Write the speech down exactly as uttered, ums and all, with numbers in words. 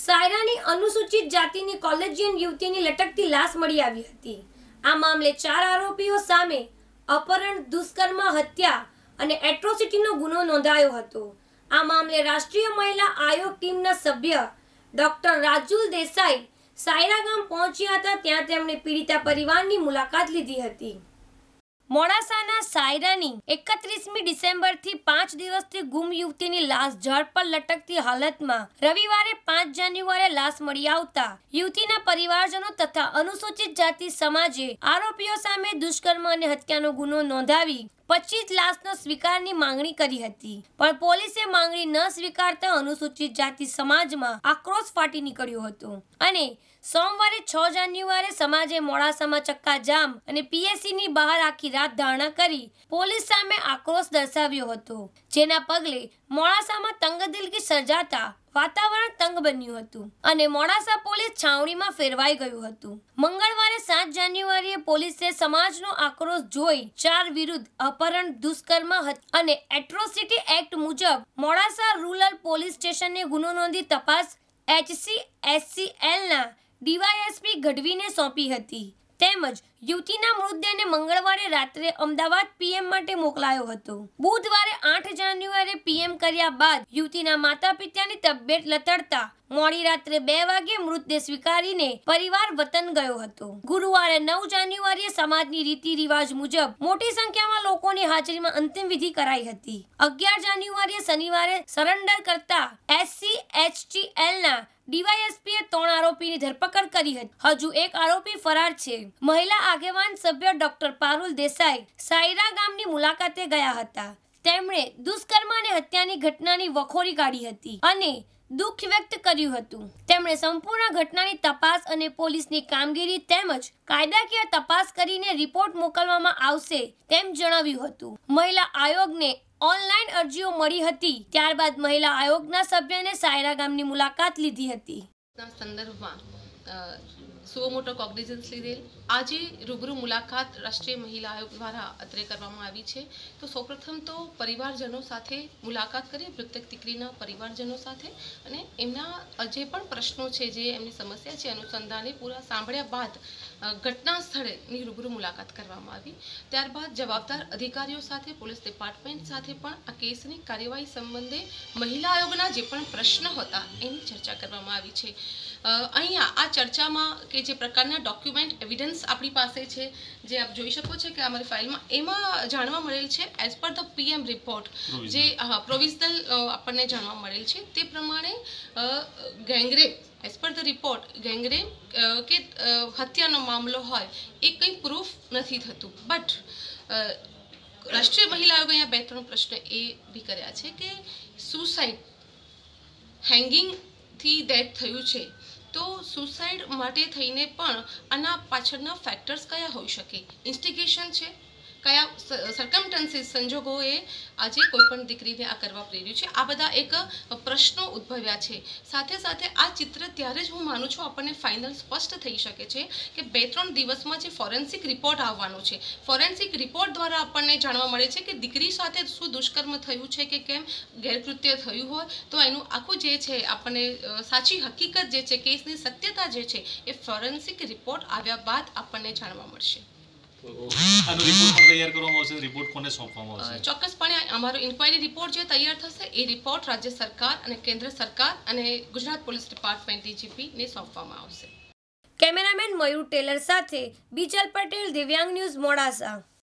સાયરાની અનુસૂચિત જાતિની કોલેજિયન યુવતીની લટકતી લાશ મળી આવી હતી। આ મામલે ચાર આરોપીઓ સામે અપહરણ, દુષ્કર્મ, હત્યા અને એટ્રોસિટીનો ગુનો નોંધાયો હતો। આ મામલે રાષ્ટ્રીય મહિલા આયોગ ટીમના સભ્ય ડોક્ટર રાજુલ દેસાઈ સાયરા ગામ પહોંચ્યા હતા। ત્યાં તેમણે પીડિતા પરિવારની મુલાકાત લીધી હતી। મોડાસાના સાયરાની એકત્રીસમી ડિસેમ્બરથી પાંચ દિવસથી ગુમ યુવતીની લાશ ઝાડ પર લટકતી હાલતમાં રવિવારે પાંચ જાન્યુઆરીએ લાશ મળી આવતા યુવતીના પરિવારજનો તથા અનુસૂચિત જાતિ સમાજે આરોપીઓ સામે દુષ્કર્મ અને હત્યાનો ગુનો નોંધાવી પચીસ લાશનો સ્વીકારની માંગણી કરી હતી, પણ પોલીસે માંગણી ન સ્વીકારતા અનુસૂચિત જાતિ સમાજમાં આક્રોશ ફાટી નીકળ્યો હતો અને સોમવારે છ જાન્યુઆરીએ સમાજે મોડાસામાં ચક્કાજામ અને પીએસસીની બહાર આખી રાત ધારણા કરી પોલીસ સામે આક્રોશ દર્શાવ્યો હતો, જેના પગલે મોડાસામાં તંગદિલગી સર્જાતા વાતાવરણ તંગ બન્યું હતું અને મોડાસા પોલીસ છાવણીમાં ફેરવાઈ ગયું હતું। મંગળવારે સાત જાન્યુઆરીએ પોલીસે સમાજનો આક્રોશ જોઈ ચાર વિરુદ્ધ અપહરણ, દુષ્કર્મ અને એટ્રોસિટી એક્ટ મુજબ મોડાસા રૂરલ પોલીસ સ્ટેશનને ગુનો નોંધી તપાસ એચસી એસસીએલના ડીવાયએસપી ગઢવીને સોંપી હતી, તેમજ યુવતીના મૃતદેહને મંગળવારે રાત્રે અમદાવાદ પીએમ માટે મોકલાયો હતો। બુધવારે આઠ જાન્યુઆરીએ પીએમ કર્યા બાદ યુવતીના માતા પિતાની તબિયત લથડતા મોડી રાત્રે બે વાગે મૃતદેહ સ્વીકારીને પરિવાર વતન ગયો હતો। ગુરુવારે નવ જાન્યુઆરીએ સમાજની રીતિ રિવાજ મુજબ મોટી સંખ્યામાં લોકોની હાજરીમાં અંતિમ વિધિ કરાઈ હતી। અગિયાર જાન્યુઆરીએ શનિવારે સરેન્ડર કરતા એસસી એચટીએલના ડીવાયએસપીએ ત્રણ આરોપીની ધરપકડ કરી હતી। હજુ એક આરોપી ફરાર છે। મહિલા આગેવાન સભ્ય ડોક્ટર પારુલ દેસાઈ સાયરા ગામની મુલાકાતે ગયા હતા। તેમણે દુષ્કર્મ અને હત્યાની ઘટનાની વખોડી કાઢી હતી અને દુઃખ વ્યક્ત કર્યું હતું। તેમણે સંપૂર્ણ ઘટનાની તપાસ અને પોલીસની કામગીરી તેમજ કાયદાકીય તપાસ કરીને રિપોર્ટ મોકલવામાં આવશે તેમ જણાવ્યું હતું। મહિલા આયોગને ઓનલાઈન અરજીઓ મળી હતી, ત્યારબાદ મહિલા આયોગના સભ્યને સાયરા ગામની મુલાકાત લીધી હતી। સંદર્ભમાં સો મોટો કોગ્નિઝન્સ લીધેલ આજે રૂબરૂ મુલાકાત રાષ્ટ્રીય મહિલા આયોગ દ્વારા અત્રે કરવામાં આવી છે। તો સૌપ્રથમ તો પરિવારજનો સાથે મુલાકાત કરીએ, મૃતક દીકરીના પરિવારજનો સાથે, અને એમના જે પણ પ્રશ્નો છે, જે એમની સમસ્યા છે, અનુસંધાને પૂરા સાંભળ્યા બાદ ઘટના સ્થળેની રૂબરૂ મુલાકાત કરવામાં આવી। ત્યારબાદ જવાબદાર અધિકારીઓ સાથે, પોલીસ ડિપાર્ટમેન્ટ સાથે પણ આ કેસની કાર્યવાહી સંબંધે મહિલા આયોગના જે પણ પ્રશ્ન હતા એની ચર્ચા કરવામાં આવી છે। અહીંયા આ ચર્ચામાં કે જે પ્રકારના ડોક્યુમેન્ટ એવિડન્સ આપણી પાસે છે, જે આપ જોઈ શકો છો કે અમારી ફાઇલમાં, એમાં જાણવા મળેલ છે as per the PM report, જે પ્રોવિઝનલ આપણને જાણવા મળેલ છે તે પ્રમાણે gangrape as per the report gangrape કે હત્યાનો મામલો હોય એ કંઈ પ્રૂફ નથી થતું, બટ રાષ્ટ્રીય મહિલા આયોગે અહીંયા બે ત્રણ પ્રશ્ન એ બી કર્યા છે કે સુસાઇડ હેંગિંગથી ડેથ થયું છે, તો સુસાઇડ માટે થઈને પણ આના પાછળના ફેક્ટર્સ કયા હોઈ શકે, ઇન્સ્ટિગેશન છે, કયા સર્કમસ્ટન્સીસ સંજોગોએ આજે કોઈ પણ દીકરીને આ કરવા પ્રેર્યું છે, આ બધા એક પ્રશ્નો ઉદ્ભવ્યા છે। સાથે સાથે આ ચિત્ર ત્યારે જ હું માનું છું આપણને ફાઇનલ સ્પષ્ટ થઈ શકે છે કે બે ત્રણ દિવસમાં જે ફોરેન્સિક રિપોર્ટ આવવાનો છે, ફોરેન્સિક રિપોર્ટ દ્વારા આપણને જાણવા મળે છે કે દીકરી સાથે શું દુષ્કર્મ થયું છે કે કેમ ગેરકૃત્ય થયું હોય, તો એનું આખું જે છે આપણને સાચી હકીકત જે છે, કેસની સત્યતા જે છે, એ ફોરેન્સિક રિપોર્ટ આવ્યા બાદ આપણને જાણવા મળશે। આનો રિપોર્ટ પણ તૈયાર કરવામાં આવશે, રિપોર્ટ કોને સોંપવામાં આવશે? ચોક્કસપણે અમારો ઇન્ક્વાયરી રિપોર્ટ જે તૈયાર થશે એ રિપોર્ટ રાજ્ય સરકાર અને કેન્દ્ર સરકાર અને ગુજરાત પોલીસ ડિપાર્ટમેન્ટ ડીજીપીને સોંપવામાં આવશે। કેમેરામેન મયુર ટેલર સાથે બીજલ પટેલ, દિવ્યાંગ ન્યૂઝ, મોડાસા।